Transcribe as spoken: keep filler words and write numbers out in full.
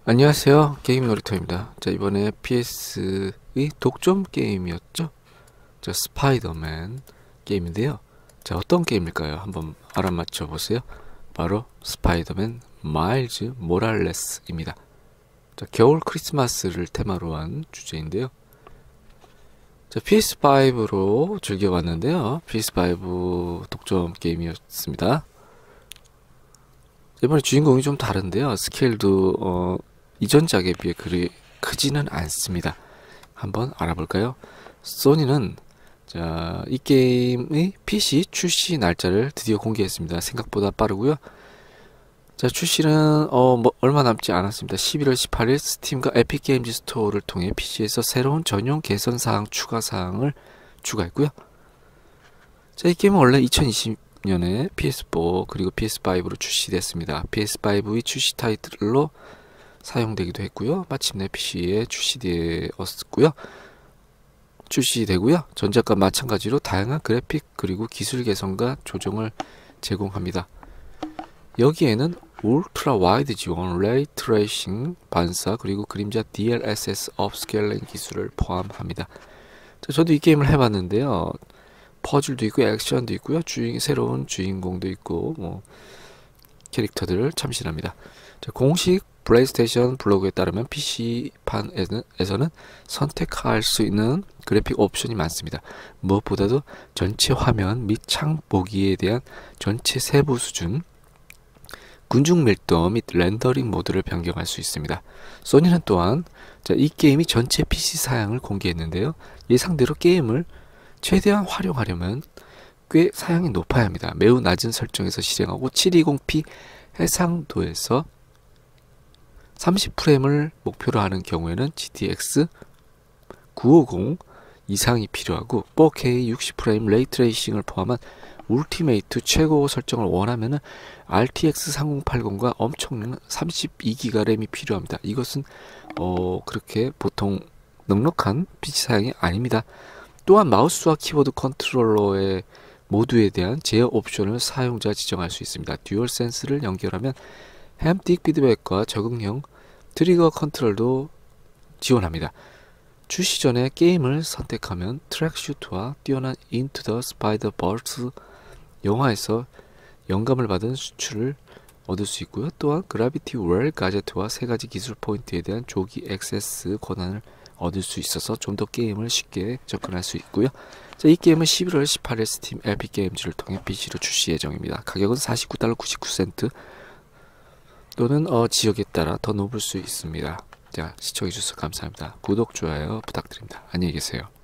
안녕하세요. 게임 놀이터입니다. 자, 이번에 피에스의 독점 게임이었죠? 자, 스파이더맨 게임인데요. 자, 어떤 게임일까요? 한번 알아맞혀 보세요. 바로 스파이더맨 마일즈 모랄레스입니다. 자, 겨울 크리스마스를 테마로 한 주제인데요. 자, 피에스파이브로 즐겨봤는데요. 피에스파이브 독점 게임이었습니다. 이번에 주인공이 좀 다른데요. 스케일도 어, 이전작에 비해 그리 크지는 않습니다. 한번 알아볼까요? 소니는 자, 이 게임의 피씨 출시 날짜를 드디어 공개했습니다. 생각보다 빠르고요. 자, 출시는 어, 뭐 얼마 남지 않았습니다. 십일월 십팔일 스팀과 에픽 게임즈 스토어를 통해 피씨에서 새로운 전용 개선 사항 추가 사항을 추가했고요. 자, 이 게임은 원래 이천이십 년에 피에스포 그리고 피에스파이브로 출시됐습니다. 피에스파이브의 출시 타이틀로 사용되기도 했고요. 마침내 피씨에 출시되었고요. 출시되고요. 전작과 마찬가지로 다양한 그래픽 그리고 기술 개선과 조정을 제공합니다. 여기에는 울트라 와이드 지원, 레이 트레이싱 반사 그리고 그림자 디엘에스에스 업스케일링 기술을 포함합니다. 자, 저도 이 게임을 해봤는데요. 퍼즐도 있고 액션도 있고요. 주인 새로운 주인공도 있고 뭐 캐릭터들을 참신합니다. 자, 공식 플레이스테이션 블로그에 따르면 피씨판에서는 선택할 수 있는 그래픽 옵션이 많습니다. 무엇보다도 전체 화면 및 창 보기에 대한 전체 세부 수준, 군중 밀도 및 렌더링 모드를 변경할 수 있습니다. 소니는 또한 자, 이 게임이 전체 피씨 사양을 공개했는데요. 예상대로 게임을 최대한 활용하려면 꽤 사양이 높아야 합니다. 매우 낮은 설정에서 실행하고 칠백이십 피 해상도에서 삼십 프레임을 목표로 하는 경우에는 지티엑스 구백오십 이상이 필요하고 포케이 육십 프레임 레이트레이싱을 포함한 울티메이트 최고 설정을 원하면 알티엑스 삼공팔공과 엄청난 삼십이 기가 램이 필요합니다. 이것은 어, 그렇게 보통 넉넉한 피씨 사양이 아닙니다. 또한 마우스와 키보드 컨트롤러의 모두에 대한 제어 옵션을 사용자 지정할 수 있습니다. 듀얼 센스를 연결하면 햄틱 피드백과 적응형 트리거 컨트롤도 지원합니다. 출시 전에 게임을 선택하면 트랙 슈트와 뛰어난 인투 더 스파이더 버스 영화에서 영감을 받은 수출을 얻을 수 있고요. 또한 그라비티 웰 가제트와 세 가지 기술 포인트에 대한 조기 액세스 권한을 얻을 수 있어서 좀 더 게임을 쉽게 접근할 수 있고요. 자, 이 게임은 십일월 십팔일 스팀 에픽 게임즈를 통해 피씨로 출시 예정입니다. 가격은 사십구 달러 구십구 센트 또는 어, 지역에 따라 더 높을 수 있습니다. 자, 시청해주셔서 감사합니다. 구독, 좋아요 부탁드립니다. 안녕히 계세요.